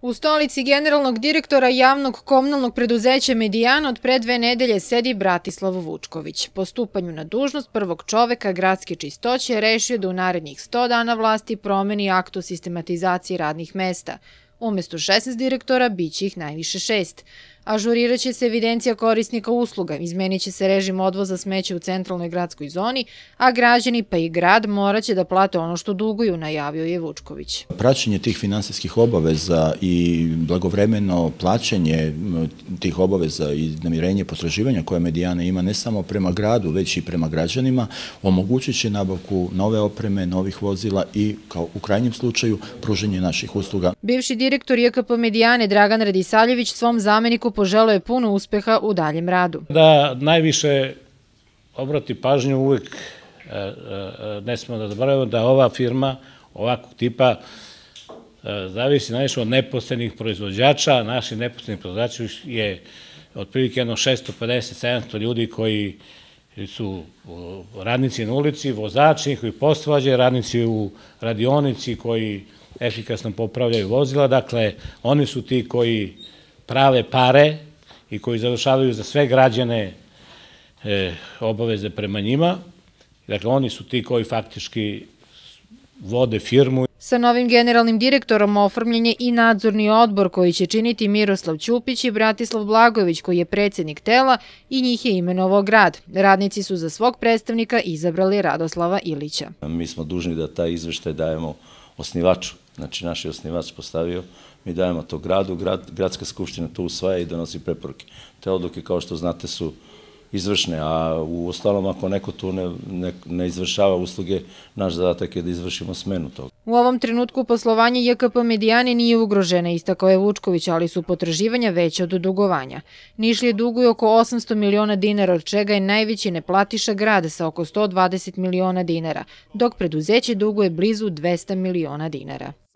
U stolici generalnog direktora javnog komunalnog preduzeća Medijan od pre 2 nedelje sedi Bratislav Vučković. Po stupanju na dužnost prvog čoveka gradske čistoće rešio da u narednih 100 dana vlasti promeni akt o sistematizaciji radnih mesta. Umesto 16 direktora biće ih najviše 6. Ažuriraće se evidencija korisnika usluga, izmenit će se režim odvoza smeća u centralnoj gradskoj zoni, a građani pa i grad moraće da plate ono što duguju, najavio je Vučković. Praćenje tih finansijskih obaveza i blagovremeno plaćanje tih obaveza i namirenje potraživanja koje Medijana ima ne samo prema gradu, već i prema građanima, omogućit će nabavku nove opreme, novih vozila i, kao u krajnjem slučaju, pruženje naših usluga. Bivši direktor JKP Medijane Dragan Radisaljević svom zameniku poželeo je puno uspeha u daljem radu. Da najviše obrati pažnju uvek, ne smemo da zaboravimo da ova firma ovakvog tipa zavisi najviše od neposrednih proizvođača. Naši neposredni proizvođači je otprilike jedno 650-700 ljudi koji su radnici na ulici, vozači koji poslovađaju, radnici u radionici koji efikasno popravljaju vozila. Dakle, oni su ti koji prave pare i koji završavaju za sve građane obaveze prema njima. Dakle, oni su ti koji faktički vode firmu. Sa novim generalnim direktorom oformljen je i nadzorni odbor koji će činiti Miroslav Ćupić i Bratislav Blagojević koji je predsjednik tela i njih je imenovao grad. Radnici su za svog predstavnika izabrali Radoslava Ilića. Mi smo dužni da taj izveštaj dajemo osnivaču. Znači, naš je osnivač postavio, mi dajemo to gradu, gradska skupština to usvaja i donosi preporuke. Te odluke, kao što znate, su izvršne, a u ostalom, ako neko tu ne izvršava usluge, naš zadatak je da izvršimo smenu toga. U ovom trenutku poslovanje JKP Medijane nije ugroženo, istakao je Vučković, ali su potraživanja veća od dugovanja. Nišlije duguje oko 800 miliona dinara, od čega je najveći neplatiša grad sa oko 120 miliona dinara, dok preduzeće duguje blizu 200 miliona dinara.